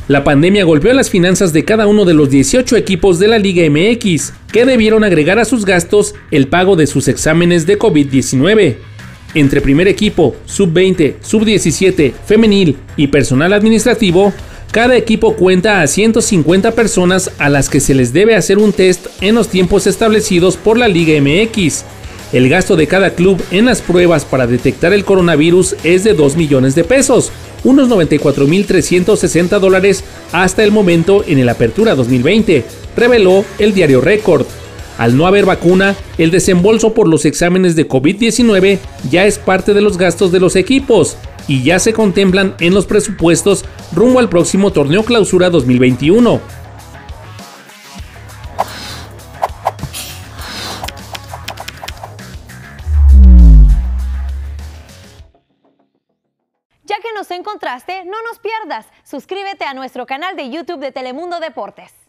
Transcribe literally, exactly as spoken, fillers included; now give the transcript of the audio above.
La pandemia golpeó las finanzas de cada uno de los dieciocho equipos de la Liga M X, que debieron agregar a sus gastos el pago de sus exámenes de COVID diecinueve. Entre primer equipo, sub veinte, sub diecisiete, femenil y personal administrativo, cada equipo cuenta a ciento cincuenta personas a las que se les debe hacer un test en los tiempos establecidos por la Liga M X. El gasto de cada club en las pruebas para detectar el coronavirus es de dos millones de pesos, unos noventa y cuatro mil trescientos sesenta dólares hasta el momento en el Apertura dos mil veinte, reveló el diario Récord. Al no haber vacuna, el desembolso por los exámenes de COVID diecinueve ya es parte de los gastos de los equipos y ya se contemplan en los presupuestos rumbo al próximo Torneo Clausura dos mil veintiuno. Ya que nos encontraste, no nos pierdas. Suscríbete a nuestro canal de YouTube de Telemundo Deportes.